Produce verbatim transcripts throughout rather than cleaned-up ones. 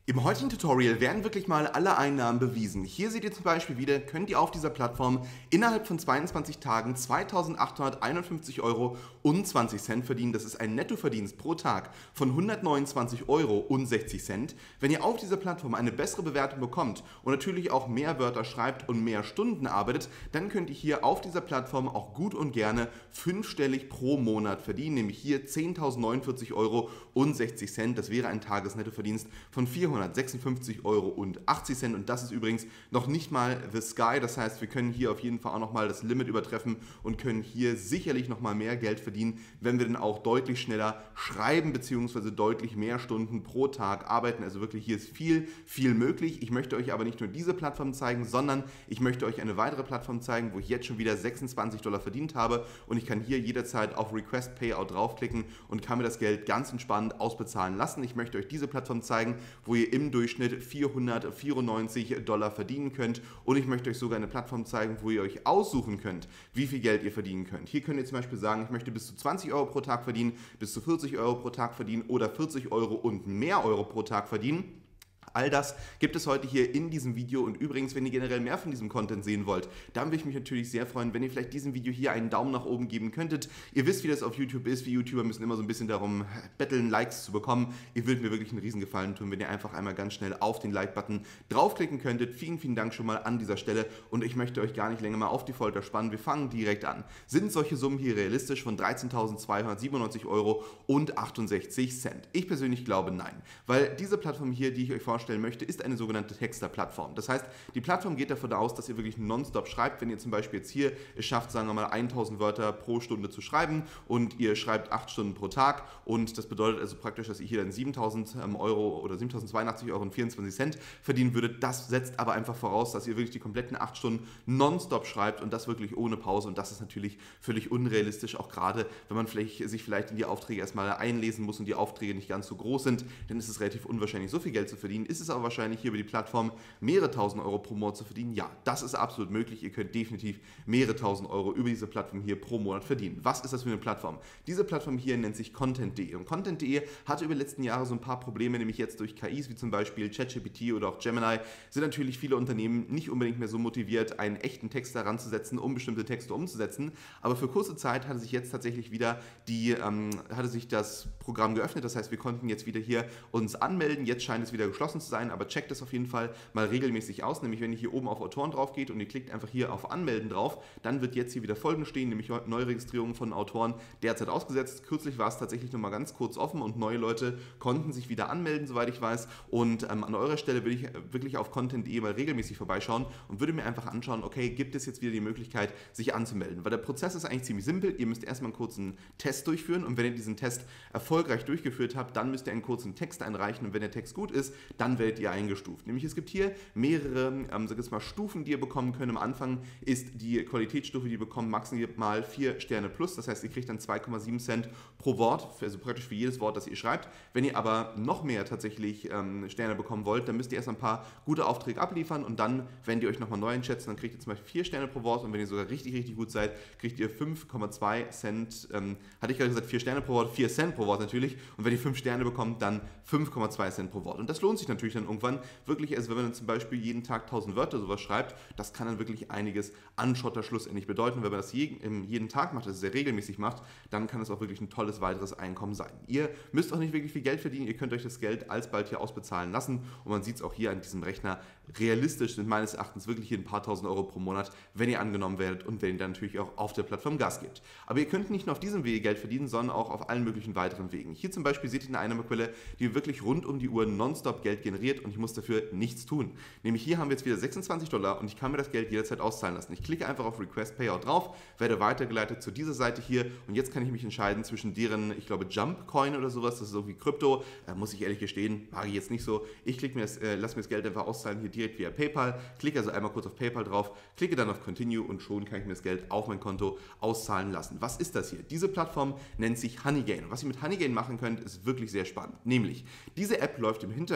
Im heutigen Tutorial werden wirklich mal alle Einnahmen bewiesen. Hier seht ihr zum Beispiel wieder, könnt ihr auf dieser Plattform innerhalb von zweiundzwanzig Tagen zweitausendachthunderteinundfünfzig Euro und zwanzig Cent verdienen. Das ist ein Nettoverdienst pro Tag von hundertneunundzwanzig Euro und sechzig Cent. Wenn ihr auf dieser Plattform eine bessere Bewertung bekommt und natürlich auch mehr Wörter schreibt und mehr Stunden arbeitet, dann könnt ihr hier auf dieser Plattform auch gut und gerne fünfstellig pro Monat verdienen, nämlich hier zehntausendneunundvierzig Euro und sechzig Cent. Das wäre ein Tagesnettoverdienst von vierhundertsechsundfünfzig Euro und achtzig Cent, und das ist übrigens noch nicht mal the sky. Das heißt, wir können hier auf jeden Fall auch nochmal das Limit übertreffen und können hier sicherlich nochmal mehr Geld verdienen, wenn wir dann auch deutlich schneller schreiben bzw. deutlich mehr Stunden pro Tag arbeiten. Also wirklich, hier ist viel, viel möglich. Ich möchte euch aber nicht nur diese Plattform zeigen, sondern ich möchte euch eine weitere Plattform zeigen, wo ich jetzt schon wieder sechsundzwanzig Dollar verdient habe, und ich kann hier jederzeit auf Request Payout draufklicken und kann mir das Geld ganz entspannt ausbezahlen lassen. Ich möchte euch diese Plattform zeigen, wo ihr im Durchschnitt vierhundertvierundneunzig Dollar verdienen könnt, und ich möchte euch sogar eine Plattform zeigen, wo ihr euch aussuchen könnt, wie viel Geld ihr verdienen könnt. Hier könnt ihr zum Beispiel sagen, ich möchte bis zu zwanzig Euro pro Tag verdienen, bis zu vierzig Euro pro Tag verdienen oder vierzig Euro und mehr Euro pro Tag verdienen. All das gibt es heute hier in diesem Video, und übrigens, wenn ihr generell mehr von diesem Content sehen wollt, dann würde ich mich natürlich sehr freuen, wenn ihr vielleicht diesem Video hier einen Daumen nach oben geben könntet. Ihr wisst, wie das auf YouTube ist. Wir YouTuber müssen immer so ein bisschen darum betteln, Likes zu bekommen. Ihr würdet mir wirklich einen Riesengefallen tun, wenn ihr einfach einmal ganz schnell auf den Like-Button draufklicken könntet. Vielen, vielen Dank schon mal an dieser Stelle, und ich möchte euch gar nicht länger mal auf die Folter spannen. Wir fangen direkt an. Sind solche Summen hier realistisch von dreizehntausendzweihundertsiebenundneunzig Euro und achtundsechzig Cent? Ich persönlich glaube nein, weil diese Plattform hier, die ich euch vorstellen möchte, ist eine sogenannte Texter-Plattform. Das heißt, die Plattform geht davon aus, dass ihr wirklich nonstop schreibt. Wenn ihr zum Beispiel jetzt hier es schafft, sagen wir mal tausend Wörter pro Stunde zu schreiben, und ihr schreibt acht Stunden pro Tag, und das bedeutet also praktisch, dass ihr hier dann siebentausend Euro oder siebentausendzweiundachtzig Euro und vierundzwanzig Cent verdienen würdet. Das setzt aber einfach voraus, dass ihr wirklich die kompletten acht Stunden nonstop schreibt, und das wirklich ohne Pause, und das ist natürlich völlig unrealistisch, auch gerade wenn man vielleicht, sich vielleicht in die Aufträge erstmal einlesen muss und die Aufträge nicht ganz so groß sind, dann ist es relativ unwahrscheinlich, so viel Geld zu verdienen. Ist es aber wahrscheinlich hier über die Plattform mehrere tausend Euro pro Monat zu verdienen? Ja, das ist absolut möglich. Ihr könnt definitiv mehrere tausend Euro über diese Plattform hier pro Monat verdienen. Was ist das für eine Plattform? Diese Plattform hier nennt sich Content punkt de, und Content punkt de hatte über die letzten Jahre so ein paar Probleme, nämlich jetzt durch K Is wie zum Beispiel ChatGPT oder auch Gemini sind natürlich viele Unternehmen nicht unbedingt mehr so motiviert, einen echten Text daran zu setzen, um bestimmte Texte umzusetzen. Aber für kurze Zeit hatte sich jetzt tatsächlich wieder die, ähm, hatte sich das Programm geöffnet. Das heißt, wir konnten jetzt wieder hier uns anmelden. Jetzt scheint es wieder geschlossen zu sein, aber checkt es auf jeden Fall mal regelmäßig aus. Nämlich, wenn ihr hier oben auf Autoren drauf geht und ihr klickt einfach hier auf Anmelden drauf, dann wird jetzt hier wieder Folgendes stehen, nämlich Neuregistrierung von Autoren derzeit ausgesetzt. Kürzlich war es tatsächlich noch mal ganz kurz offen, und neue Leute konnten sich wieder anmelden, soweit ich weiß. Und ähm, an eurer Stelle würde ich wirklich auf Content punkt de mal regelmäßig vorbeischauen und würde mir einfach anschauen, okay, gibt es jetzt wieder die Möglichkeit, sich anzumelden? Weil der Prozess ist eigentlich ziemlich simpel. Ihr müsst erstmal einen kurzen Test durchführen, und wenn ihr diesen Test erfolgreich durchgeführt habt, dann müsst ihr einen kurzen Text einreichen, und wenn der Text gut ist, dann werdet ihr eingestuft. Nämlich es gibt hier mehrere ähm, sag jetzt mal, Stufen, die ihr bekommen könnt. Am Anfang ist die Qualitätsstufe, die ihr bekommt, maximal vier Sterne plus. Das heißt, ihr kriegt dann zwei Komma sieben Cent pro Wort, also praktisch für jedes Wort, das ihr schreibt. Wenn ihr aber noch mehr tatsächlich ähm, Sterne bekommen wollt, dann müsst ihr erst ein paar gute Aufträge abliefern, und dann, wenn ihr euch nochmal neu einschätzen, dann kriegt ihr zum Beispiel vier Sterne pro Wort, und wenn ihr sogar richtig, richtig gut seid, kriegt ihr fünf Komma zwei Cent, ähm, hatte ich gerade gesagt, vier Sterne pro Wort, vier Cent pro Wort natürlich, und wenn ihr fünf Sterne bekommt, dann fünf Komma zwei Cent pro Wort. Und das lohnt sich natürlich dann irgendwann wirklich, also wenn man dann zum Beispiel jeden Tag tausend Wörter sowas schreibt, das kann dann wirklich einiges an Schotter schlussendlich bedeuten. Wenn man das jeden, jeden Tag macht, also sehr regelmäßig macht, dann kann es auch wirklich ein tolles weiteres Einkommen sein. Ihr müsst auch nicht wirklich viel Geld verdienen, ihr könnt euch das Geld alsbald hier ausbezahlen lassen, und man sieht es auch hier an diesem Rechner, realistisch sind meines Erachtens wirklich hier ein paar tausend Euro pro Monat, wenn ihr angenommen werdet und wenn ihr dann natürlich auch auf der Plattform Gas gebt. Aber ihr könnt nicht nur auf diesem Wege Geld verdienen, sondern auch auf allen möglichen weiteren Wegen. Hier zum Beispiel seht ihr eine Einnahmequelle, die wirklich rund um die Uhr nonstop Geld generiert, und ich muss dafür nichts tun. Nämlich hier haben wir jetzt wieder sechsundzwanzig Dollar, und ich kann mir das Geld jederzeit auszahlen lassen. Ich klicke einfach auf Request Payout drauf, werde weitergeleitet zu dieser Seite hier, und jetzt kann ich mich entscheiden zwischen deren, ich glaube, Jump Coin oder sowas, das ist irgendwie Krypto, äh, muss ich ehrlich gestehen, mag ich jetzt nicht so. Ich klicke mir das, äh, lasse mir das Geld einfach auszahlen hier direkt via PayPal, klicke also einmal kurz auf PayPal drauf, klicke dann auf Continue, und schon kann ich mir das Geld auf mein Konto auszahlen lassen. Was ist das hier? Diese Plattform nennt sich Honeygain, und was ihr mit Honeygain machen könnt, ist wirklich sehr spannend. Nämlich, diese App läuft im Hintergrund,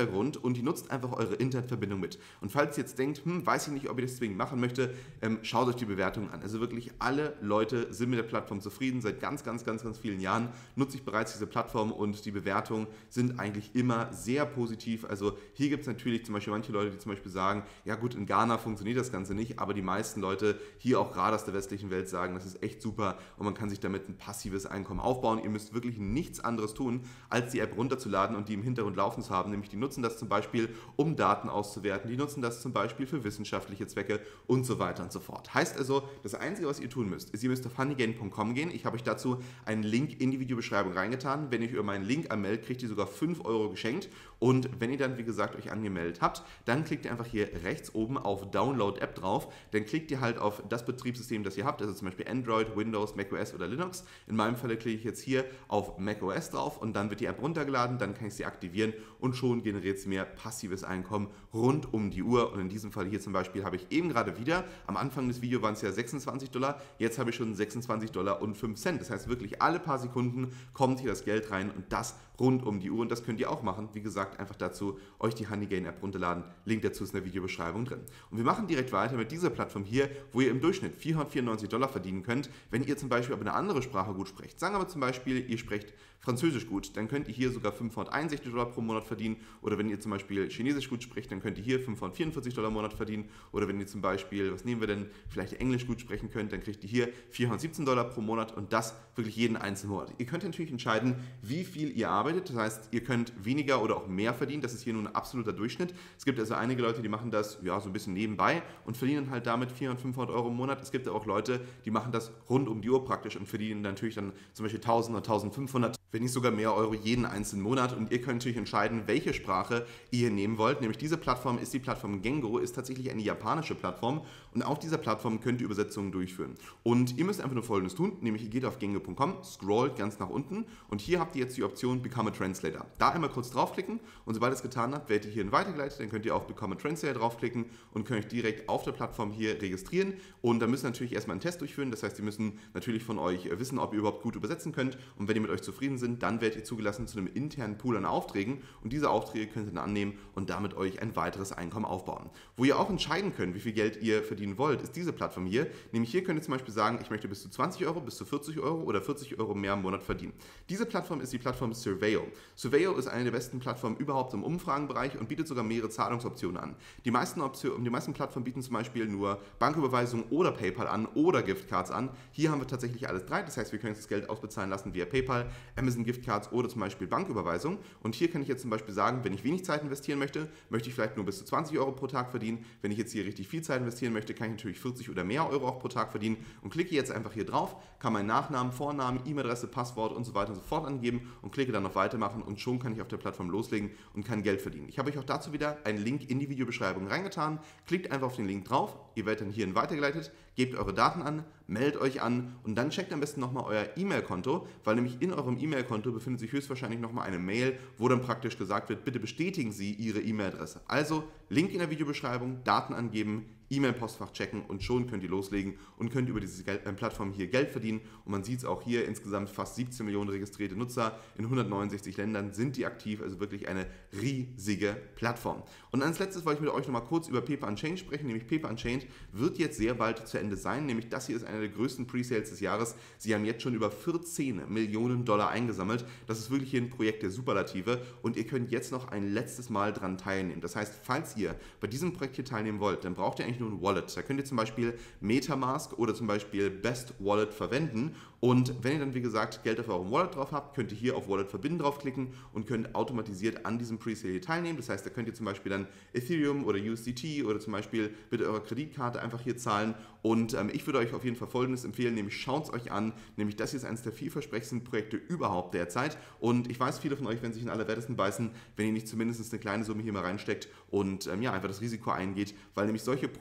und die nutzt einfach eure Internetverbindung mit. Und falls ihr jetzt denkt, hm, weiß ich nicht, ob ich das deswegen machen möchte, ähm, schaut euch die Bewertungen an. Also wirklich alle Leute sind mit der Plattform zufrieden. Seit ganz, ganz, ganz, ganz vielen Jahren nutze ich bereits diese Plattform und die Bewertungen sind eigentlich immer sehr positiv. Also hier gibt es natürlich zum Beispiel manche Leute, die zum Beispiel sagen, ja gut, in Ghana funktioniert das Ganze nicht, aber die meisten Leute hier auch gerade aus der westlichen Welt sagen, das ist echt super und man kann sich damit ein passives Einkommen aufbauen. Ihr müsst wirklich nichts anderes tun, als die App runterzuladen und die im Hintergrund laufen zu haben. Nämlich die nutzen das zum Beispiel, um Daten auszuwerten, die nutzen das zum Beispiel für wissenschaftliche Zwecke und so weiter und so fort. Heißt also, das Einzige, was ihr tun müsst, ist, ihr müsst auf honeygain punkt com gehen. Ich habe euch dazu einen Link in die Videobeschreibung reingetan. Wenn ihr euch über meinen Link anmeldet, kriegt ihr sogar fünf Euro geschenkt. Und wenn ihr dann, wie gesagt, euch angemeldet habt, dann klickt ihr einfach hier rechts oben auf Download App drauf. Dann klickt ihr halt auf das Betriebssystem, das ihr habt, also zum Beispiel Android, Windows, macOS oder Linux. In meinem Fall klicke ich jetzt hier auf macOS drauf und dann wird die App runtergeladen, dann kann ich sie aktivieren und schon generiert sie mir passives Einkommen rund um die Uhr. Und in diesem Fall hier zum Beispiel habe ich eben gerade wieder, am Anfang des Videos waren es ja sechsundzwanzig Dollar, jetzt habe ich schon sechsundzwanzig Dollar und fünf Cent. Das heißt wirklich alle paar Sekunden kommt hier das Geld rein und das rund um die Uhr und das könnt ihr auch machen. Wie gesagt, einfach dazu euch die Honeygain App runterladen. Link dazu ist in der Videobeschreibung drin. Und wir machen direkt weiter mit dieser Plattform hier, wo ihr im Durchschnitt vierhundertvierundneunzig Dollar verdienen könnt, wenn ihr zum Beispiel aber eine andere Sprache gut sprecht. Sagen wir aber zum Beispiel, ihr sprecht Französisch gut, dann könnt ihr hier sogar fünfhunderteinundsechzig Dollar pro Monat verdienen. Oder wenn ihr zum Beispiel Chinesisch gut sprecht, dann könnt ihr hier fünfhundertvierundvierzig Dollar im Monat verdienen. Oder wenn ihr zum Beispiel, was nehmen wir denn, vielleicht Englisch gut sprechen könnt, dann kriegt ihr hier vierhundertsiebzehn Dollar pro Monat und das wirklich jeden einzelnen Monat. Ihr könnt natürlich entscheiden, wie viel ihr arbeitet. Das heißt, ihr könnt weniger oder auch mehr verdienen. Das ist hier nur ein absoluter Durchschnitt. Es gibt also einige Leute, die machen das ja so ein bisschen nebenbei und verdienen halt damit vierhundert, fünfhundert Euro im Monat. Es gibt auch Leute, die machen das rund um die Uhr praktisch und verdienen natürlich dann zum Beispiel tausend oder eintausendfünfhundert, wenn nicht sogar mehr Euro jeden einzelnen Monat. Und ihr könnt natürlich entscheiden, welche Sprache ihr nehmen wollt. Nämlich diese Plattform ist die Plattform Gengo, ist tatsächlich eine japanische Plattform und auf dieser Plattform könnt ihr Übersetzungen durchführen. Und ihr müsst einfach nur Folgendes tun, nämlich ihr geht auf gengo punkt com, scrollt ganz nach unten und hier habt ihr jetzt die Option Become a Translator. Da einmal kurz draufklicken und sobald ihr es getan habt, werdet ihr hierhin weitergeleitet, dann könnt ihr auf Become a Translator draufklicken und könnt euch direkt auf der Plattform hier registrieren. Und da müsst ihr natürlich erstmal einen Test durchführen, das heißt, die müssen natürlich von euch wissen, ob ihr überhaupt gut übersetzen könnt und wenn ihr mit euch zufrieden sind, dann werdet ihr zugelassen zu einem internen Pool an Aufträgen und diese Aufträge könnt ihr dann annehmen und damit euch ein weiteres Einkommen aufbauen. Wo ihr auch entscheiden könnt, wie viel Geld ihr verdienen wollt, ist diese Plattform hier. Nämlich hier könnt ihr zum Beispiel sagen, ich möchte bis zu zwanzig Euro, bis zu vierzig Euro oder vierzig Euro mehr im Monat verdienen. Diese Plattform ist die Plattform Surveyo. Surveyo ist eine der besten Plattformen überhaupt im Umfragenbereich und bietet sogar mehrere Zahlungsoptionen an. Die meisten, Optionen, die meisten Plattformen bieten zum Beispiel nur Banküberweisungen oder PayPal an oder Giftcards an. Hier haben wir tatsächlich alles drei, das heißt, wir können uns das Geld ausbezahlen lassen via PayPal, Amazon Giftcards oder zum Beispiel Banküberweisung. Und hier kann ich jetzt zum Beispiel sagen, wenn ich wenig Zeit investieren möchte, möchte ich vielleicht nur bis zu zwanzig Euro pro Tag verdienen. Wenn ich jetzt hier richtig viel Zeit investieren möchte, kann ich natürlich vierzig oder mehr Euro auch pro Tag verdienen und klicke jetzt einfach hier drauf, kann meinen Nachnamen, Vornamen, E-Mail-Adresse, Passwort und so weiter und so fort angeben und klicke dann auf Weitermachen und schon kann ich auf der Plattform loslegen und kann Geld verdienen. Ich habe euch auch dazu wieder einen Link in die Videobeschreibung reingetan. Klickt einfach auf den Link drauf, ihr werdet dann hierhin weitergeleitet, gebt eure Daten an, meldet euch an und dann checkt am besten nochmal euer E-Mail-Konto, weil nämlich in eurem E-Mail-Konto befindet sich höchstwahrscheinlich nochmal eine Mail, wo dann praktisch gesagt wird, bitte bestätigen Sie Ihre E-Mail-Adresse. Also Link in der Videobeschreibung, Daten angeben, E-Mail-Postfach checken und schon könnt ihr loslegen und könnt über diese Geld, äh, Plattform hier Geld verdienen. Und man sieht es auch hier, insgesamt fast siebzehn Millionen registrierte Nutzer in hundertneunundsechzig Ländern sind die aktiv, also wirklich eine riesige Plattform. Und als letztes wollte ich mit euch nochmal kurz über Paper Unchained sprechen, nämlich Paper Unchained wird jetzt sehr bald zu Ende sein, nämlich das hier ist einer der größten Pre-Sales des Jahres. Sie haben jetzt schon über vierzehn Millionen Dollar eingesammelt. Das ist wirklich hier ein Projekt der Superlative und ihr könnt jetzt noch ein letztes Mal dran teilnehmen. Das heißt, falls ihr bei diesem Projekt hier teilnehmen wollt, dann braucht ihr eigentlich nur ein Wallet. Da könnt ihr zum Beispiel Metamask oder zum Beispiel Best Wallet verwenden und wenn ihr dann wie gesagt Geld auf eurem Wallet drauf habt, könnt ihr hier auf Wallet verbinden draufklicken und könnt automatisiert an diesem Presale teilnehmen. Das heißt, da könnt ihr zum Beispiel dann Ethereum oder U S D T oder zum Beispiel mit eurer Kreditkarte einfach hier zahlen und ähm, ich würde euch auf jeden Fall Folgendes empfehlen, nämlich schaut es euch an, nämlich das hier ist eines der vielversprechendsten Projekte überhaupt derzeit und ich weiß, viele von euch werden sich in allerwertesten beißen, wenn ihr nicht zumindest eine kleine Summe hier mal reinsteckt und ähm, ja, einfach das Risiko eingeht, weil nämlich solche Projekte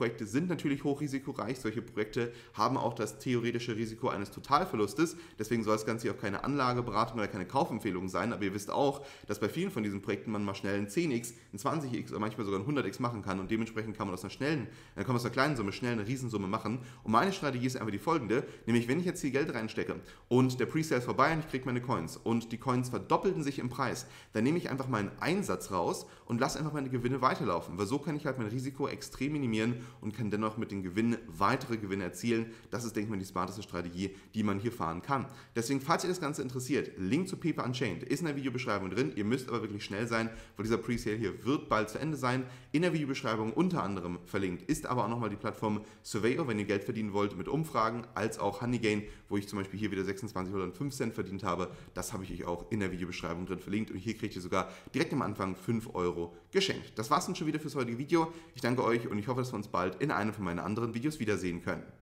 Projekte sind natürlich hochrisikoreich. Solche Projekte haben auch das theoretische Risiko eines Totalverlustes. Deswegen soll das Ganze hier auch keine Anlageberatung oder keine Kaufempfehlung sein. Aber ihr wisst auch, dass bei vielen von diesen Projekten man mal schnell ein zehn x, ein zwanzig x oder manchmal sogar ein hundert x machen kann. Und dementsprechend kann man aus einer schnellen, dann kann man aus einer kleinen Summe schnell eine Riesensumme machen. Und meine Strategie ist einfach die folgende, nämlich wenn ich jetzt hier Geld reinstecke und der Presale ist vorbei und ich kriege meine Coins und die Coins verdoppelten sich im Preis, dann nehme ich einfach meinen Einsatz raus und lasse einfach meine Gewinne weiterlaufen. Weil so kann ich halt mein Risiko extrem minimieren und kann dennoch mit den Gewinnen weitere Gewinne erzielen. Das ist, denke ich mal, die smarteste Strategie, die man hier fahren kann. Deswegen, falls ihr das Ganze interessiert, Link zu Pepe Unchained ist in der Videobeschreibung drin. Ihr müsst aber wirklich schnell sein, weil dieser Presale hier wird bald zu Ende sein. In der Videobeschreibung unter anderem verlinkt ist aber auch nochmal die Plattform Surveyor, wenn ihr Geld verdienen wollt mit Umfragen, als auch Honeygain, wo ich zum Beispiel hier wieder sechsundzwanzig oder fünf Cent verdient habe. Das habe ich euch auch in der Videobeschreibung drin verlinkt und hier kriegt ihr sogar direkt am Anfang fünf Euro geschenkt. Das war's dann schon wieder fürs heutige Video. Ich danke euch und ich hoffe, dass wir uns bald in einem von meinen anderen Videos wiedersehen können.